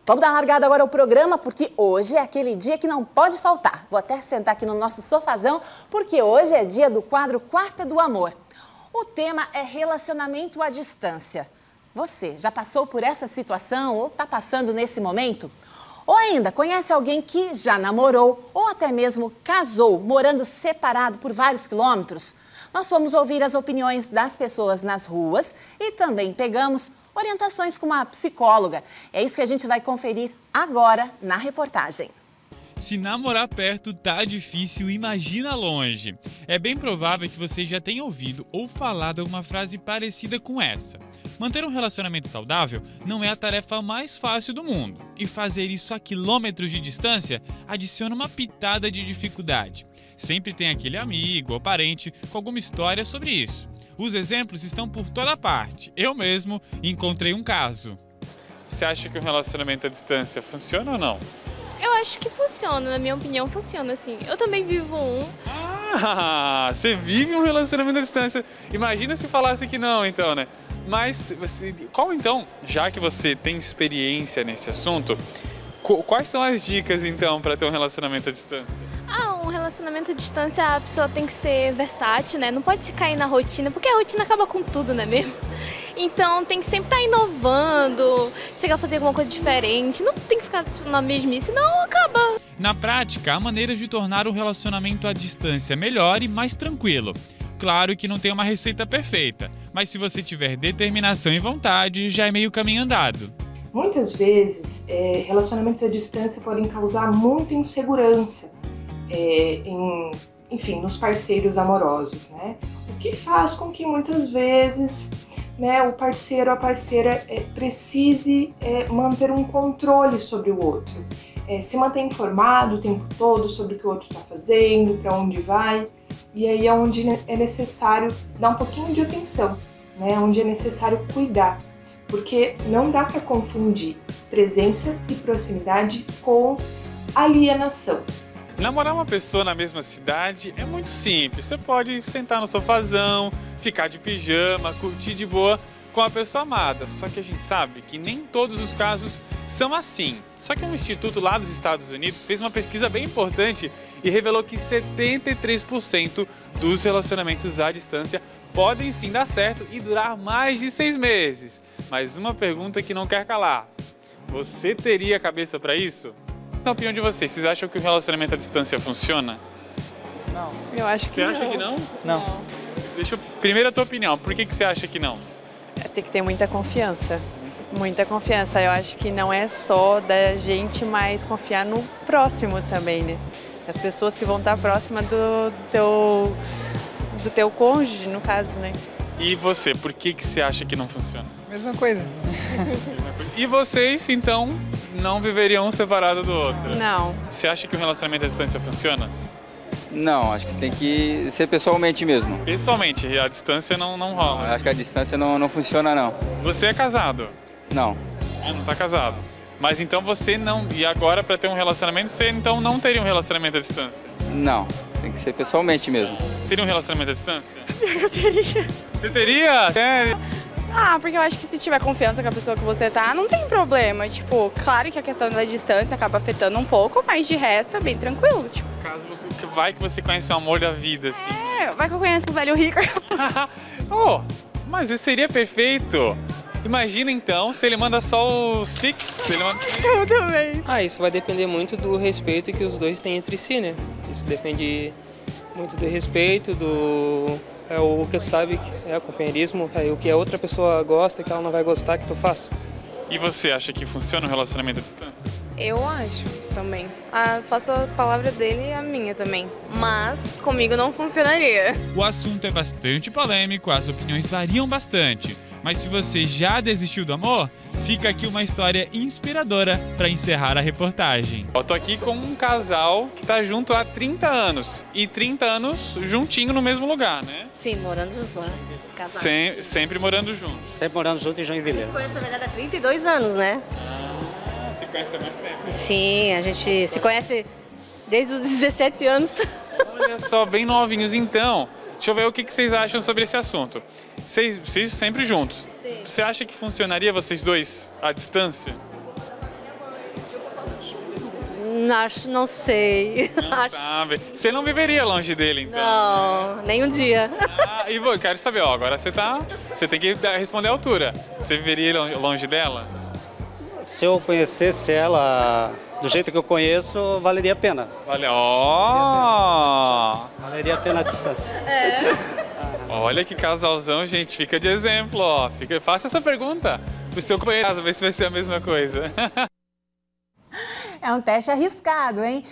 Vamos dar uma largada agora ao programa, porque hoje é aquele dia que não pode faltar. Vou até sentar aqui no nosso sofazão, porque hoje é dia do quadro Quarta do Amor. O tema é relacionamento à distância. Você já passou por essa situação ou está passando nesse momento? Ou ainda, conhece alguém que já namorou ou até mesmo casou, morando separado por vários quilômetros? Nós fomos ouvir as opiniões das pessoas nas ruas e também pegamos orientações com uma psicóloga. É isso que a gente vai conferir agora na reportagem. Se namorar perto tá difícil, imagina longe. É bem provável que você já tenha ouvido ou falado alguma frase parecida com essa. Manter um relacionamento saudável não é a tarefa mais fácil do mundo. E fazer isso a quilômetros de distância adiciona uma pitada de dificuldade. Sempre tem aquele amigo ou parente com alguma história sobre isso. Os exemplos estão por toda parte. Eu mesmo encontrei um caso. Você acha que um relacionamento à distância funciona ou não? Eu acho que funciona, na minha opinião funciona assim. Eu também vivo um. Ah, você vive um relacionamento à distância. Imagina se falasse que não, então, né? Mas, qual então, já que você tem experiência nesse assunto, quais são as dicas então para ter um relacionamento à distância? Um relacionamento à distância, a pessoa tem que ser versátil, né? Não pode cair na rotina, porque a rotina acaba com tudo, né mesmo? Então tem que sempre estar inovando, chegar a fazer alguma coisa diferente, não tem que ficar na mesmice, senão acaba. Na prática, há maneiras de tornar o relacionamento à distância melhor e mais tranquilo. Claro que não tem uma receita perfeita, mas se você tiver determinação e vontade, já é meio caminho andado. Muitas vezes, relacionamentos à distância podem causar muita insegurança, enfim, nos parceiros amorosos, né? O que faz com que muitas vezes, né, o parceiro ou a parceira precise manter um controle sobre o outro, se manter informado o tempo todo sobre o que o outro está fazendo, para onde vai, e aí é onde é necessário dar um pouquinho de atenção, né? Onde é necessário cuidar, porque não dá para confundir presença e proximidade com alienação. Namorar uma pessoa na mesma cidade é muito simples. Você pode sentar no sofazão, ficar de pijama, curtir de boa com a pessoa amada. Só que a gente sabe que nem todos os casos são assim. Só que um instituto lá dos Estados Unidos fez uma pesquisa bem importante e revelou que 73% dos relacionamentos à distância podem sim dar certo e durar mais de 6 meses. Mas uma pergunta que não quer calar. Você teria cabeça para isso? Na opinião de vocês acham que o relacionamento à distância funciona? Não. Eu acho que Você acha que não? Não. Primeiro a tua opinião, por que você acha que não? Tem que ter muita confiança. Muita confiança. Eu acho que não é só da gente, mas confiar no próximo também, né? As pessoas que vão estar próximas do teu cônjuge, no caso, né? E você, por que você acha que não funciona? Mesma coisa. E vocês, então, não viveriam um separado do outro? Não. Você acha que o relacionamento à distância funciona? Não, acho que tem que ser pessoalmente mesmo. Pessoalmente, a distância não rola. Acho que a distância não funciona, não. Você é casado? Não. Não tá casado. Mas então você não... E agora, para ter um relacionamento, você então não teria um relacionamento à distância? Não, tem que ser pessoalmente mesmo. Teria um relacionamento à distância? Eu teria. Você teria? Sério? Porque eu acho que se tiver confiança com a pessoa que você tá, não tem problema. Tipo, claro que a questão da distância acaba afetando um pouco, mas de resto é bem tranquilo. Tipo. Caso você conhece o amor da vida, assim. Vai que eu conheço um velho rico. Mas isso seria perfeito. Imagina então se ele manda só os Pix. Eu também. Isso vai depender muito do respeito que os dois têm entre si, né? Isso depende muito do respeito, o que tu sabe, o companheirismo, o que a outra pessoa gosta, que ela não vai gostar que tu faça. E você acha que funciona o relacionamento à distância? Eu acho também. Faço a palavra dele e a minha também. Mas comigo não funcionaria. O assunto é bastante polêmico, as opiniões variam bastante. Mas se você já desistiu do amor, fica aqui uma história inspiradora para encerrar a reportagem. Eu tô aqui com um casal que tá junto há 30 anos. E 30 anos juntinho no mesmo lugar, né? Sim, morando juntos lá. Sempre morando juntos. Sempre morando junto em Joinville. A gente se conhece, na verdade, há 32 anos, né? Se conhece há mais tempo. Sim, a gente se conhece desde os 17 anos. Olha só, bem novinhos. Então, deixa eu ver o que vocês acham sobre esse assunto. Vocês sempre juntos. Sim. Você acha que funcionaria vocês dois à distância? Não sei. Não sabe. Você não viveria longe dele, então? Não, nem um dia. E eu quero saber, ó, agora você tem que responder à altura. Você viveria longe dela? Se eu conhecesse ela do jeito que eu conheço, valeria a pena. Valeria a pena a distância. Olha que casalzão, gente. Fica de exemplo, ó. Faça essa pergunta pro seu companheiro, ver se vai ser a mesma coisa. É um teste arriscado, hein?